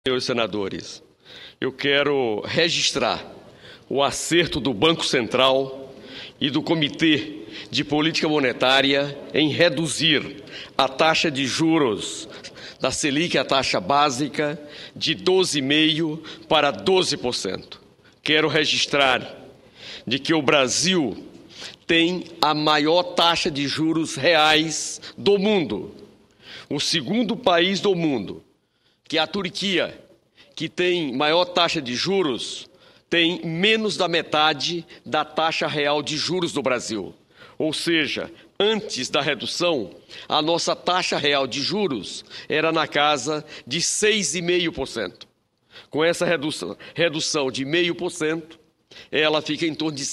Senhores senadores, eu quero registrar o acerto do Banco Central e do Comitê de Política Monetária em reduzir a taxa de juros da Selic, a taxa básica, de 12,5% para 12%. Quero registrar de que o Brasil tem a maior taxa de juros reais do mundo. O segundo país do mundo, que é a Turquia, que tem maior taxa de juros, tem menos da metade da taxa real de juros do Brasil. Ou seja, antes da redução, a nossa taxa real de juros era na casa de 6,5%. Com essa redução de 0,5%, ela fica em torno de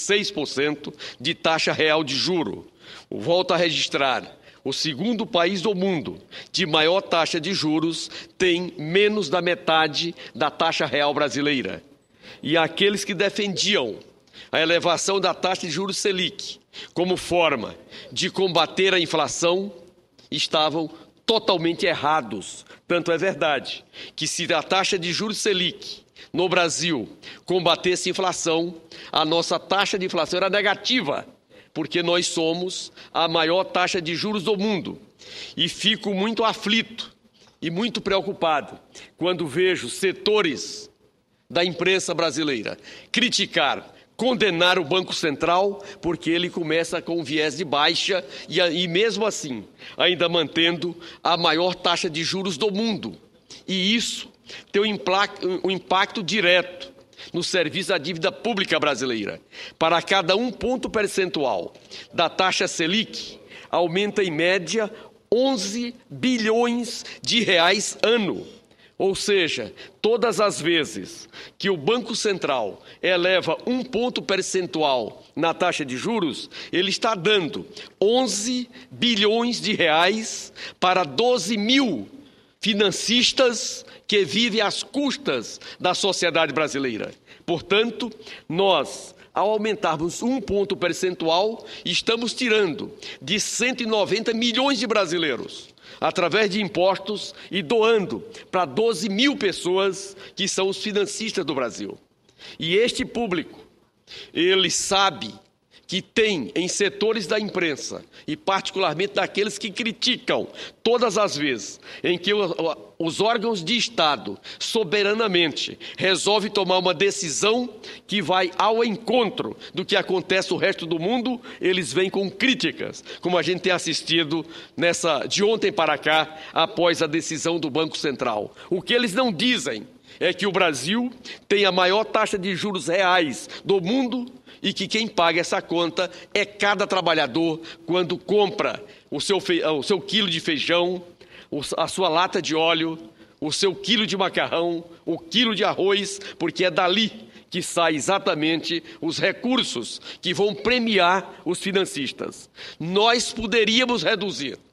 6% de taxa real de juro. Volto a registrar. O segundo país do mundo de maior taxa de juros tem menos da metade da taxa real brasileira. E aqueles que defendiam a elevação da taxa de juros Selic como forma de combater a inflação estavam totalmente errados. Tanto é verdade que se a taxa de juros Selic no Brasil combatesse a inflação, a nossa taxa de inflação era negativa, porque nós somos a maior taxa de juros do mundo. E fico muito aflito e muito preocupado quando vejo setores da imprensa brasileira criticar, condenar o Banco Central, porque ele começa com um viés de baixa e mesmo assim, ainda mantendo a maior taxa de juros do mundo. E isso tem um impacto direto no serviço à dívida pública brasileira. Para cada 1 ponto percentual da taxa Selic, aumenta em média 11 bilhões de reais ano. Ou seja, todas as vezes que o Banco Central eleva 1 ponto percentual na taxa de juros, ele está dando 11 bilhões de reais para 12 mil financistas que vivem às custas da sociedade brasileira. Portanto, nós, ao aumentarmos 1 ponto percentual, estamos tirando de 190 milhões de brasileiros, através de impostos, e doando para 12 mil pessoas que são os financistas do Brasil. E este público, ele sabe que tem em setores da imprensa, e particularmente daqueles que criticam todas as vezes em que os órgãos de Estado soberanamente resolvem tomar uma decisão que vai ao encontro do que acontece no resto do mundo, eles vêm com críticas, como a gente tem assistido de ontem para cá, após a decisão do Banco Central. O que eles não dizem é que o Brasil tem a maior taxa de juros reais do mundo e que quem paga essa conta é cada trabalhador quando compra o seu quilo de feijão, a sua lata de óleo, o seu quilo de macarrão, o quilo de arroz, porque é dali que saem exatamente os recursos que vão premiar os financistas. Nós poderíamos reduzir